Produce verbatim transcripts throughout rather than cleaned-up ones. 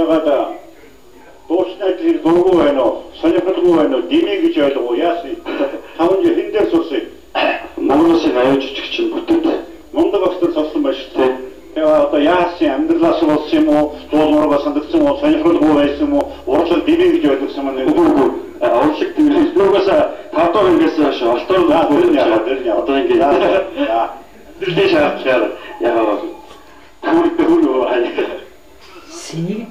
ягаад дуучнаад тэр дургу байна уу? Сонирхолгүй байна уу? Димий гэж ойлгоо яасан. Таван жил хэн дээр сурсан? Монголын аюул жижигчин бүтэд. Монгол багтар сурсан байна шүү дээ. Тэгээ одоо яасан амьдралаас болсон юм уу? Дуулуураа сандагдсан уу? Сонирхолгүй байсан уу? Урлал димий гэж ойлгосон маань үгүй. Урлаг димий. Нугаас тавдаа ингээс олтоор яагаад тэр яа. Одоо ингэ яа. Тэрдээ шаардлаар яа. Түр түр аа. Синий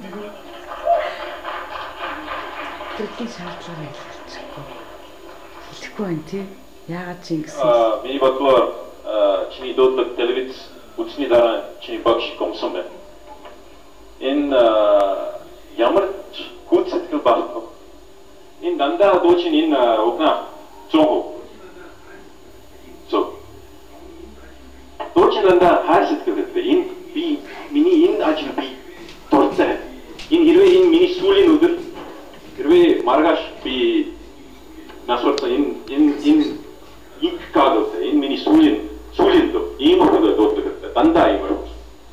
Тэрний шаардлага ялчихгүй. Хэлэхгүй байна тий. Яагаад ч ингэсэн. Аа, миний бодлоор чиний дуудлага телевиз үзсний дараа чиний багш гомсон байна. Энэ ямар хүч сэтгэл байхгүй. Энэ дандаа дуучин энэ угна зөө. Зөө. Дуучин дандаа хаа сэтгэл гэдэг. Энэ би миний энэ ажил би дуртай. Энэ хэрвээ энэ миний сүүлийн өдөр хэрвээ маргааш би насварсан энэ энэ энэ их кадот энэ миний сүүлийн сүүлийн дуу ийм хөдөө дууддаг дандаа ийм байна.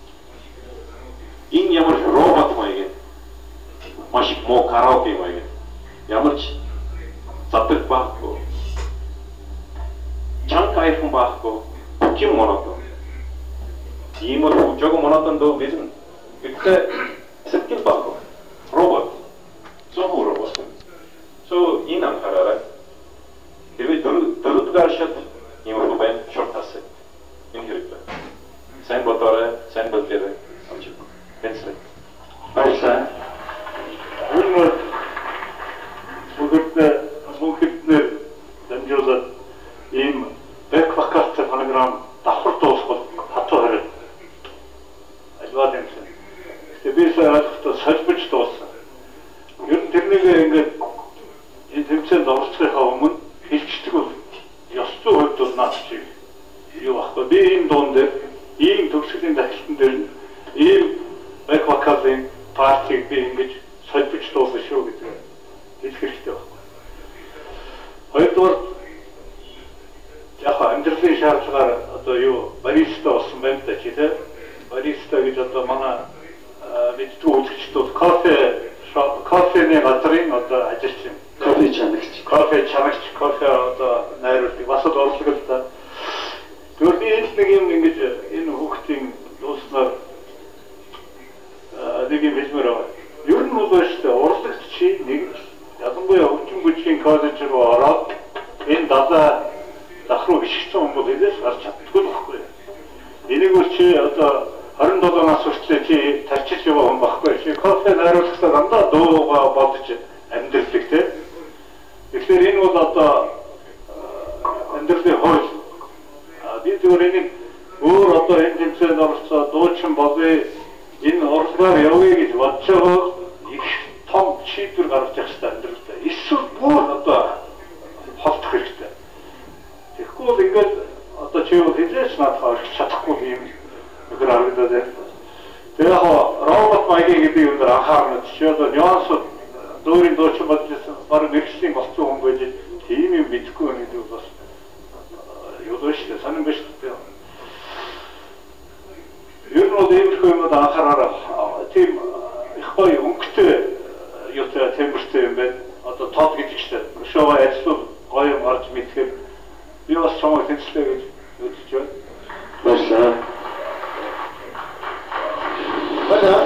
Энэ ямар робот маяг маш их мо караоке маяг ямар ч сатдаг байхгүй. Чанга айфон байхгүй. Ким монотон. Ийм л жог монотон дуу гэсэн. Гэхдээ сэтгэл байхгүй. Робот. Зохио робот. So энэ анхаараарай. Хэрвээ дөрөвдүгээр шат юм байна шорт тасаа. Энэ хэрэгтэй. Сайн бодорой, сайн бодорой. Амжиг. Бэнсэ. Баярлалаа. Өнөө бүгд бүгднэр дамжуулаад ийм бэк вакалт програм давхар дуусгал хатуу хараад альваад юмсан. Тэгээ би саяхан сольбож дууссан. Ер нь тэрнийг ингээд энэ тэмцээнд оролцохынхаа өмнө хэлчихдэг бол ёс зүйн хувьд бол наад чи юу баггүй. Би энэ дуун дээр ийм төгсгөлийн дахилтан дээр ийм бэк вакалын партиг би ингэж сольбож дууссан шүү гэдэг хэлэх хэрэгтэй баггүй. Хоёрдугаар яг амьдралын шаардлагаар одоо юу бариста болсон байна да чи тэ бариста гэж одоо манай мэддэг үзэгчдүүд кофе кофений газрын одоо ажилчин кофе чанагч кофе чанагч кофе одоо найруулдаг бас орлого л да. Тэгвэл би энэ нэг юм ингэж энэ хүүхдийн дууснаар нэг юм хэлмээр байна. Ер нь бол шүү дээ урлагч чи нэг ялангуяа хөгжим бүжгийн коллеж руу ороод энэ дадаа дах руу бишгсэн хүн бол энэс гарч чаддгүй байхгүй. Энийг бол чи одоо хорин долоо нас хүртэл чи тарчилж байгаа хүн байхгүй. Чи кофе найруулахдаа дандаа дуугаа бодож амьдрдаг те. Тэгэхээр энэ бол одоо амьдралын хууль. Би зүгээр энийг өөр одоо энэ тэмцээнд оролцоо дуучин болъё энэ урлагаар явъя гэж бодож байгаа их том шийдвэр гаргаж явах хэрэгтэй амьдралдаа. Эсвэл бүр одоо холдох хэрэгтэй. Тэгэхгүй бол ингээд одоо чи юу хэлж надад орчих чадахгүй юм өгөр харагдаад байна. Тэгээ яг робот маягийн гэдэг юм дээр анхаарна. Чи одоо нюансууд дөрийн дуучин бодсон баг мэрэгчлийн болсон хүн байж тийм юм бидэхгүй байх гэдэг бас юу л шүү дээ. Санин биш дээ. Ер нь бол иймэрхүү юмд анхаараарай. Тийм их гоё өнгөтэй юутай темпертэй юм байна. Одоо тод гэдэг чинь шоуга ажиллах гоё юм гарч мэдхээр би бас чамайг тэнцлээ гэж үзэж байна. Баярлалаа. Баярлалаа.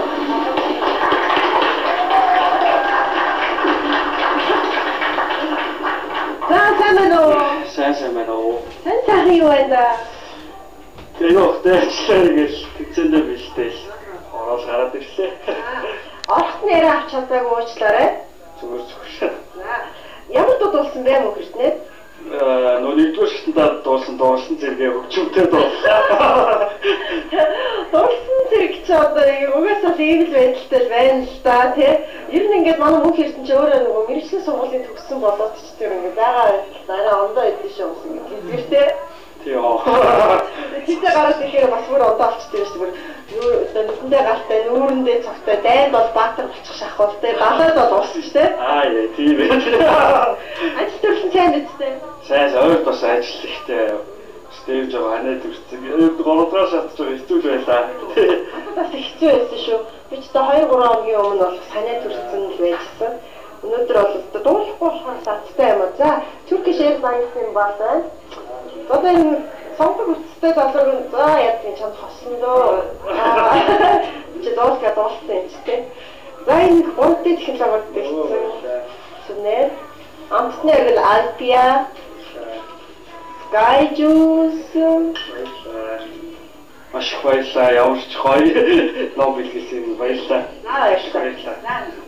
Сайн байна уу? Сайн сайн байна уу? Сайн сайн юу байна? Тэгээ тэгчлээ гэж тэгцэндээ биштэй л орол гараад ирлээ. Орох нэрээ авч чадаагүй уучлаарай. Зүгээр зүгээр. Ямар дуу дуулсан бэ мөн хэрнээ? Аа нөө нэгдүгээр шатанд дуулсан дуулсан зэрэгээ хөгжмөнтэй дуулсан. Дуулсан зэрэг чи одоо угаасаа ийм л байдалтай байна л да тий. Ер нь ингээд манай мөнх эрдэнэ чи өөрөө нөгөө мэрэгчлийн сургуулийн төгссөн болоод ч тэр ингээд байгаа арай ондоо идэв шүү гэсэн юм тий. Яа. Тэгэ гараад ихээр бас бүр ондоо болчихсон шүү дээ. Юу одоо нүдэндээ галтай, нүүрэндээ цогтой, дайнд бол баатар болчих шахуултай, далаад бол уусна шүү дээ. Аа яа тийм ээ. Ажил төрсөн сайн бидтэй. Сайн ойр бас ажил ихтэй. Стейж жоо ханаа төрсөн. Гурав дахь шатж байгаа хэцүү байлаа. Бас хэцүү байсан шүү. Би ч хоёр гурван хоногийн өмнө бол санаа төрсөн л байжсэн. Өнөөдөр бол одоо дуулахгүй болохоор сацтай юм аа. За, Turkish Airlines-ийн бол байна. Одоо энэ сонгох үстэй долларын за яа тийм чамд хосон дөө. Чи дуусгаа дууссан юм чи тээ. За энэ гонтой технологиуд байсан. Сүнээр амтны агал Alpia, Sky Juice. Маш их баярлалаа. Ямар ч гоё лобби хийсэн баярлалаа. За баярлалаа.